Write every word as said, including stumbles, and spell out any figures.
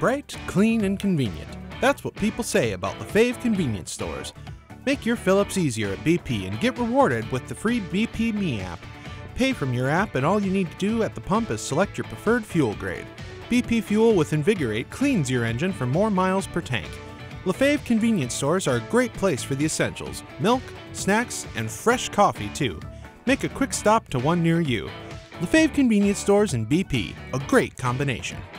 bright, clean, and convenient. That's what people say about Lefebvre convenience stores. Make your fill-ups easier at B P and get rewarded with the free B P Me app. Pay from your app and all you need to do at the pump is select your preferred fuel grade. B P Fuel with Invigorate cleans your engine for more miles per tank. Lefebvre convenience stores are a great place for the essentials, milk, snacks, and fresh coffee too. Make a quick stop to one near you. Lefebvre convenience stores and B P, a great combination.